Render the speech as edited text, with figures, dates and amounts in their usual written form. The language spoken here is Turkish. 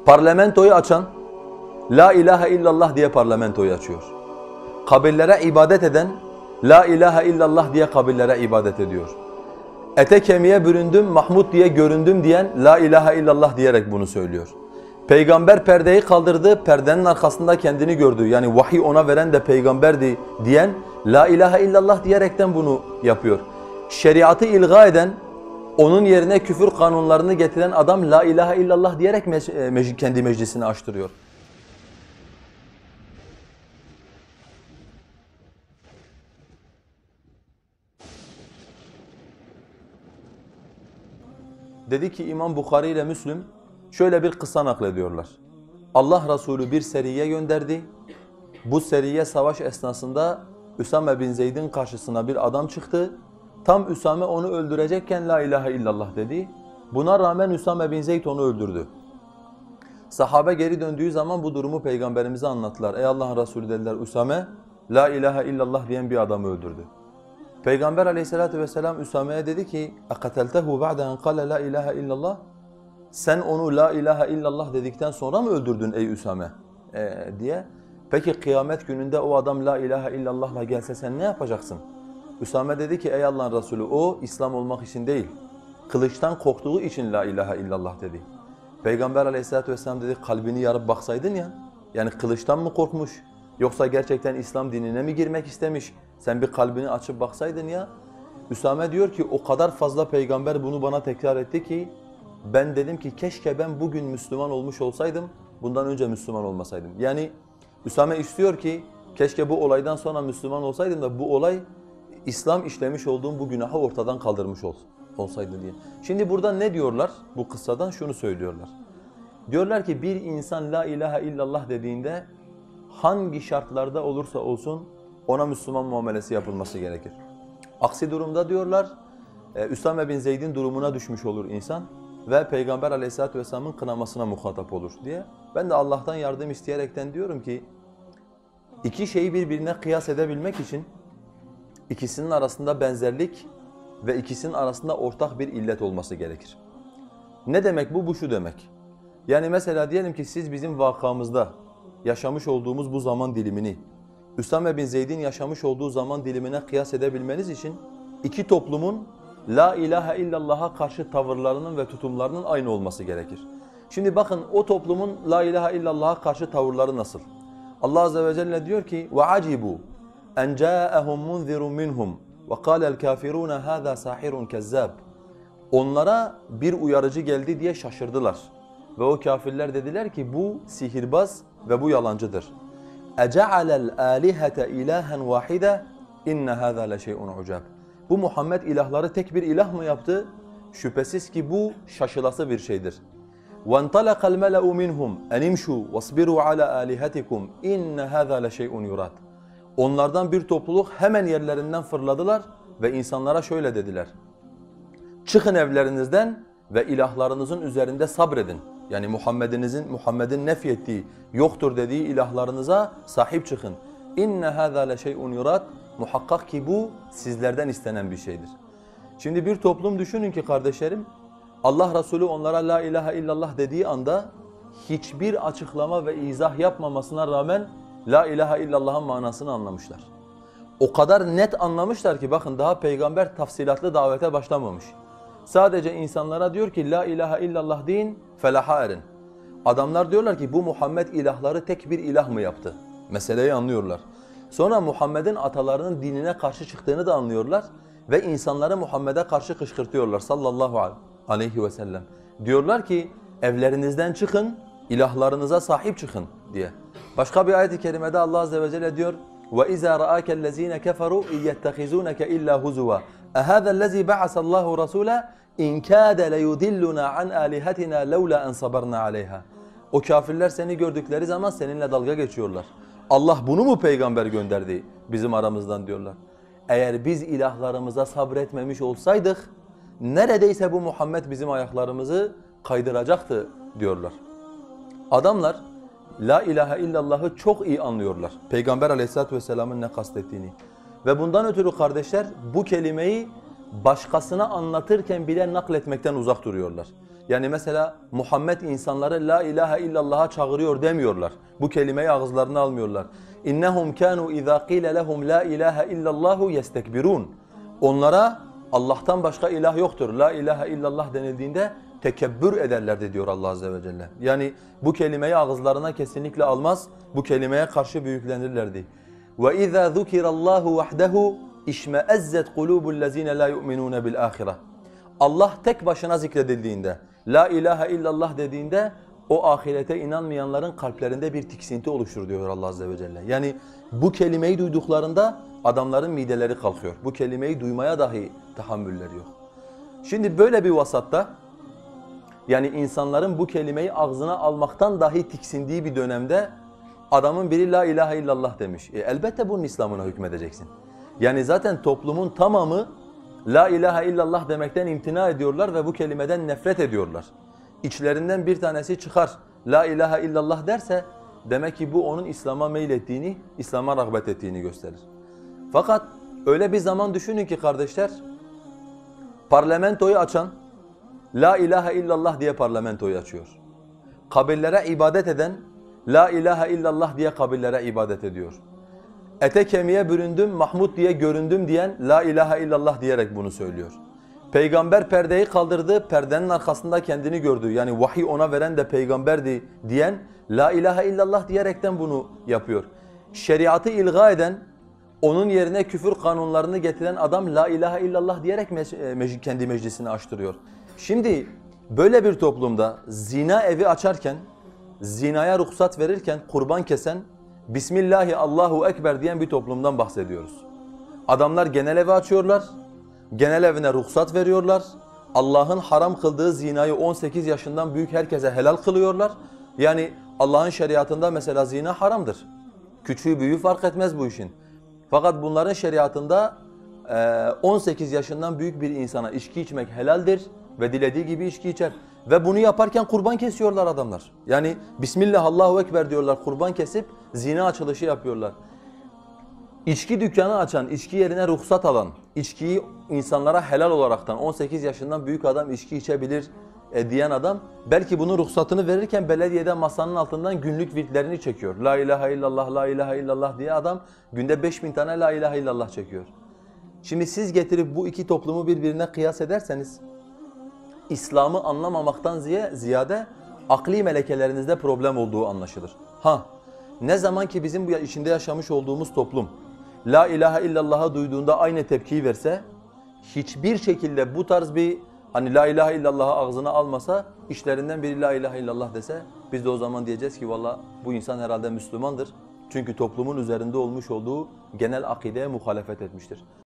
Parlamentoyu açan La ilahe illallah diye parlamentoyu açıyor. Kabirlere ibadet eden La ilahe illallah diye kabirlere ibadet ediyor. Ete kemiğe büründüm, Mahmud diye göründüm diyen La ilahe illallah diyerek bunu söylüyor. Peygamber perdeyi kaldırdı, perdenin arkasında kendini gördü. Yani vahiy ona veren de peygamberdi diyen La ilahe illallah diyerekten bunu yapıyor. Şeriatı ilga eden, onun yerine küfür kanunlarını getiren adam La ilahe illallah diyerek kendi meclisini açtırıyor. Dedi ki İmam Bukhari ile Müslüm şöyle bir kıssa naklediyorlar. Allah Resulü bir seriye gönderdi. Bu seriye savaş esnasında Üsame bin Zeyd'in karşısına bir adam çıktı. Tam Üsame onu öldürecekken La ilahe illallah dedi. Buna rağmen Üsame bin Zeyd onu öldürdü. Sahabe geri döndüğü zaman bu durumu Peygamberimize anlattılar. Ey Allah'ın Resulü dediler, Üsame La ilahe illallah diyen bir adamı öldürdü. Peygamber aleyhissalatu vesselam Üsame'ye dedi ki اَقَتَلْتَهُ بَعْدَ اَنْ قَالَ لَا اِلَٰهَ اِلَّا اللّٰهِ Sen onu La ilahe illallah dedikten sonra mı öldürdün ey Üsame diye. Peki kıyamet gününde o adam La ilahe illallah'la gelse sen ne yapacaksın? Üsame dedi ki ey Allah'ın Resulü o İslam olmak için değil, kılıçtan korktuğu için La ilahe illallah dedi. Peygamber aleyhissalatu vesselam dedi kalbini yarıp baksaydın ya, yani kılıçtan mı korkmuş yoksa gerçekten İslam dinine mi girmek istemiş? Sen bir kalbini açıp baksaydın ya. Üsame diyor ki o kadar fazla peygamber bunu bana tekrar etti ki ben dedim ki keşke ben bugün Müslüman olmuş olsaydım, bundan önce Müslüman olmasaydım. Yani Üsame istiyor ki keşke bu olaydan sonra Müslüman olsaydım da bu olay İslam işlemiş olduğum bu günahı ortadan kaldırmış olsaydı diye. Şimdi burada ne diyorlar? Bu kıssadan şunu söylüyorlar. Diyorlar ki bir insan La ilahe illallah dediğinde hangi şartlarda olursa olsun ona Müslüman muamelesi yapılması gerekir. Aksi durumda diyorlar Üsame bin Zeyd'in durumuna düşmüş olur insan ve Peygamber aleyhissalatu vesselamın kınamasına muhatap olur diye. Ben de Allah'tan yardım isteyerekten diyorum ki iki şeyi birbirine kıyas edebilmek için ikisinin arasında benzerlik ve ikisinin arasında ortak bir illet olması gerekir. Ne demek bu? Bu şu demek. Yani mesela diyelim ki siz bizim vakamızda yaşamış olduğumuz bu zaman dilimini Üsame bin Zeyd'in yaşamış olduğu zaman dilimine kıyas edebilmeniz için iki toplumun La ilahe illallah'a karşı tavırlarının ve tutumlarının aynı olması gerekir. Şimdi bakın o toplumun La ilahe illallah'a karşı tavırları nasıl? Allah azze ve celle diyor ki وَعَجِبُوا اَنْ جَاءَهُمْ مُنْذِرٌ مِّنْهُمْ وَقَالَ الْكَافِرُونَ هَذَا سَاحِرٌ كَذَّابٌ Onlara bir uyarıcı geldi diye şaşırdılar. Ve o kafirler dediler ki bu sihirbaz ve bu yalancıdır. اَجَعَلَ الْآلِهَةَ اِلَٰهًا وَاحِدًا اِنَّ هَذَا لَشَيْءٌ عُجَابٌ Bu Muhammed ilahları tek bir ilah mı yaptı? Şüphesiz ki bu şaşılası bir şeydir. وَانْطَلَقَ الْمَلَأُ مِنْهُمْ اَنِمْشُوا وَاصْبِرُوا عَلَى آلِهَتِكُمْ اِنَّ هَذَا لَشَيْءٌ يُرَادٌ Onlardan bir topluluk hemen yerlerinden fırladılar ve insanlara şöyle dediler. Çıkın evlerinizden ve ilahlarınızın üzerinde sabredin. Yani Muhammed'in nefyettiği, yoktur dediği ilahlarınıza sahip çıkın. İnne hâzâ leşey'un yurad. Muhakkak ki bu sizlerden istenen bir şeydir. Şimdi bir toplum düşünün ki kardeşlerim, Allah Resulü onlara la ilahe illallah dediği anda hiçbir açıklama ve izah yapmamasına rağmen la ilahe illallah'ın manasını anlamışlar. O kadar net anlamışlar ki bakın daha peygamber tafsilatlı davete başlamamış. Sadece insanlara diyor ki la ilahe illallah deyin, felaha erin. Adamlar diyorlar ki bu Muhammed ilahları tek bir ilah mı yaptı? Meseleyi anlıyorlar. Sonra Muhammed'in atalarının dinine karşı çıktığını da anlıyorlar ve insanları Muhammed'e karşı kışkırtıyorlar sallallahu aleyhi ve sellem. Diyorlar ki evlerinizden çıkın, ilahlarınıza sahip çıkın diye. Başka bir ayet-i kerimede Allah azze ve celle diyor وَإِذَا رَآكَ الَّذ۪ينَ كَفَرُوا اِيَّتَّخِذُونَكَ اِلَّا هُزُوًا اَهَذَا الَّذ۪ي بَعَثَ اللّٰهُ رَسُولًا اِنْ كَادَ لَيُدِلُّنَا عَنْ آلِهَتِنَا لَوْلَا اَنْ صَبَرْنَا عَلَيْهَا O kafirler seni gördükleri zaman seninle dalga geçiyorlar. Allah bunu mu peygamber gönderdi bizim aramızdan diyorlar. Eğer biz ilahlarımıza sabretmemiş olsaydık neredeyse bu Muhammed bizim ayaklarımızı kaydıracaktı diyorlar. Adamlar la ilahe illallah'ı çok iyi anlıyorlar. Peygamber aleyhissalatu vesselamın ne kastettiğini. Ve bundan ötürü kardeşler bu kelimeyi başkasına anlatırken bile nakletmekten uzak duruyorlar. Yani mesela Muhammed insanları la ilahe illallah'a çağırıyor demiyorlar. Bu kelimeyi ağızlarına almıyorlar. İnnehum kanu iza qila lehum la ilahe illallahu yestekbirun. Onlara Allah'tan başka ilah yoktur, la ilahe illallah denildiğinde tekebbür ederlerdi diyor Allah azze ve celle. Yani bu kelimeyi ağızlarına kesinlikle almaz, bu kelimeye karşı büyüklenirlerdi. وَاِذَا ذُكِرَ اللّٰهُ وَحْدَهُ اِشْمَأَزَّتْ قُلُوبُ الَّذ۪ينَ لَا يُؤْمِنُونَ بِالْآخِرَةِ. Allah tek başına zikredildiğinde, la ilahe illallah dediğinde o ahirete inanmayanların kalplerinde bir tiksinti oluşur diyor Allah azze ve celle. Yani bu kelimeyi duyduklarında adamların mideleri kalkıyor. Bu kelimeyi duymaya dahi tahammülleri yok. Şimdi böyle bir vasatta, yani insanların bu kelimeyi ağzına almaktan dahi tiksindiği bir dönemde adamın biri la ilahe illallah demiş. Elbette bunun İslam'ına hükmedeceksin. Yani zaten toplumun tamamı la ilahe illallah demekten imtina ediyorlar ve bu kelimeden nefret ediyorlar. İçlerinden bir tanesi çıkar la ilahe illallah derse demek ki bu onun İslam'a meylettiğini, İslam'a rağbet ettiğini gösterir. Fakat öyle bir zaman düşünün ki kardeşler, parlamentoyu açan la ilahe illallah diye parlamentoyu açıyor. Kabirlere ibadet eden la ilahe illallah diye kabirlere ibadet ediyor. Ete kemiğe büründüm, Mahmud diye göründüm diyen la ilahe illallah diyerek bunu söylüyor. Peygamber perdeyi kaldırdı, perdenin arkasında kendini gördü. Yani vahiy ona veren de peygamberdi diyen la ilahe illallah diyerekten bunu yapıyor. Şeriatı ilga eden, onun yerine küfür kanunlarını getiren adam la ilahe illallah diyerek kendi meclisini açtırıyor. Şimdi böyle bir toplumda zina evi açarken, zinaya ruhsat verirken kurban kesen, Bismillahi Allahu Ekber diyen bir toplumdan bahsediyoruz. Adamlar genel evi açıyorlar, genel evine ruhsat veriyorlar. Allah'ın haram kıldığı zinayı 18 yaşından büyük herkese helal kılıyorlar. Yani Allah'ın şeriatında mesela zina haramdır. Küçüğü büyüğü fark etmez bu işin. Fakat bunların şeriatında 18 yaşından büyük bir insana içki içmek helaldir ve dilediği gibi içki içer. Ve bunu yaparken kurban kesiyorlar adamlar. Yani Bismillah Allahu Ekber diyorlar, kurban kesip zina açılışı yapıyorlar. İçki dükkanı açan, içki yerine ruhsat alan, içkiyi insanlara helal olaraktan 18 yaşından büyük adam içki içebilir diyen adam belki bunun ruhsatını verirken belediyede masanın altından günlük virtlerini çekiyor. La ilahe illallah, la ilahe illallah diye adam günde 5000 tane la ilahe illallah çekiyor. Şimdi siz getirip bu iki toplumu birbirine kıyas ederseniz İslam'ı anlamamaktan ziyade akli melekelerinizde problem olduğu anlaşılır. Ne zaman ki bizim bu içinde yaşamış olduğumuz toplum la ilahe illallah'ı duyduğunda aynı tepkiyi verse, hiçbir şekilde bu tarz bir hani la ilahe illallah'ı ağzına almasa, işlerinden biri la ilahe illallah dese, biz de o zaman diyeceğiz ki valla bu insan herhalde Müslümandır. Çünkü toplumun üzerinde olmuş olduğu genel akideye muhalefet etmiştir.